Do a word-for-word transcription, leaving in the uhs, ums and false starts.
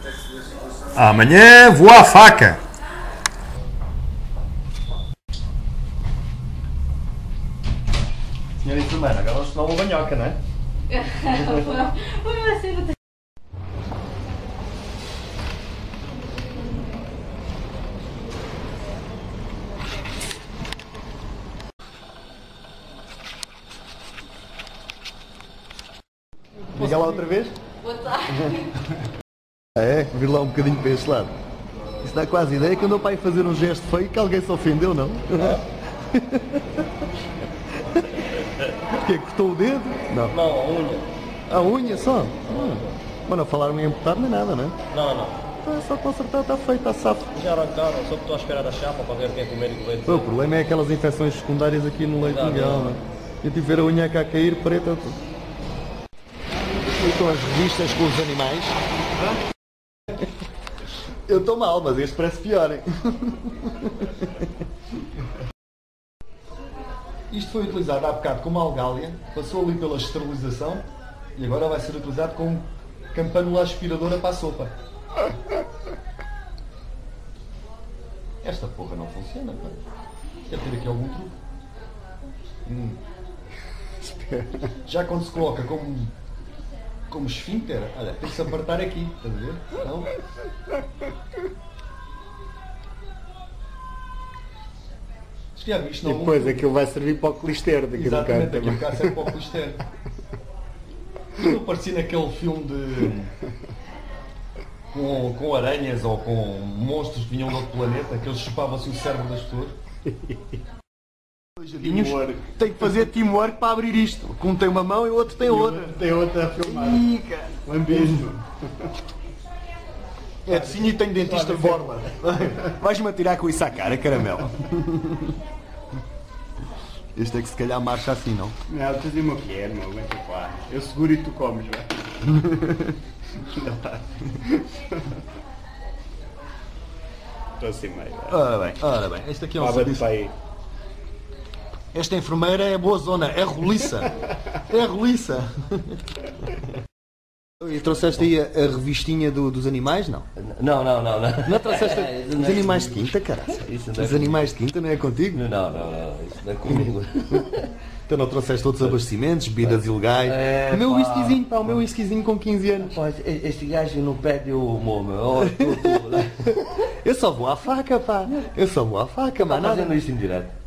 Amanhã vou à faca. Senhora enfermeira, agora se não uma banhoca, não é? Liga lá outra vez? Boa tarde. É, vir lá um bocadinho para este lado. Isso dá quase ideia que andou para aí fazer um gesto feio que alguém se ofendeu, não? O quê? Cortou o dedo? Não. Não, a unha. A unha só? Hum. Mas não falaram em amputar nem nada, não é? Não, não. Então é só consertar, está feito, está safo. Já arrancaram, só que estou à espera da chapa para ver quem é que o médico veio dizer. O problema é aquelas infecções secundárias aqui no leite mundial, não é? Eu tive ver a unha cá a cair, preta. Estão as revistas com os animais. Eu estou mal, mas este parece pior, hein? Isto foi utilizado há bocado como algália, passou ali pela esterilização e agora vai ser utilizado como campanula aspiradora para a sopa. Esta porra não funciona, pá. Deve ter aqui algum truque. Hum. Já quando se coloca como, como esfíncter, olha, tem que se apertar aqui, estás a ver? Então... Já viste, E depois aquilo vai servir para o clister daquele cara. Exatamente, aquilo cá serve para o clister. Eu apareci naquele filme de... Com, com aranhas ou com monstros que vinham de outro planeta, que eles chupavam-se o cérebro das pessoas. Teamwork. Tem que fazer teamwork para abrir isto. Um tem uma mão e o outro tem outra. Tem outra a filmar. Ih, cara. Um beijo. É de sim e tenho dentista forma. Vais-me atirar com isso à cara, caramelo. Este é que se calhar marcha assim, não? Não, tu diz-me o que é, meu, aguenta lá. Eu seguro e tu comes, vai. Estou assim meio. Ora bem, ora bem, este aqui é um Baba de serviço. pai. Esta enfermeira é boa zona, é roliça. É roliça. E trouxeste aí a, a revistinha do, dos animais, não? Não, não, não, não. Não trouxeste Isso os não é animais de comigo. quinta, cara? Isso não é Os animais de quinta não é contigo? Não, não, não, isso não é comigo. Então não trouxeste outros abastecimentos, bebidas ilegais? É, o meu pá. whiskyzinho, pá, o meu whiskyzinho com quinze anos. Pá, este gajo não pede o humor, meu. Oh, tu, tu, Eu só vou à faca, pá. Eu só vou à faca, Está mas nada. fazendo isso em direto.